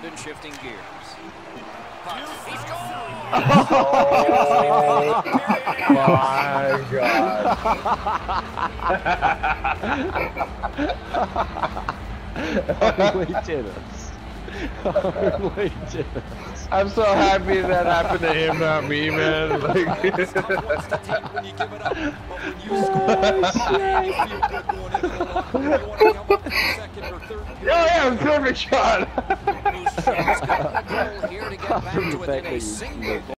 around and shifting gears. He's Oh my God. Holy jitters. Holy jitters. I'm so happy that happened to him, not me, man. Like, yeah, perfect shot. here to get back to within a single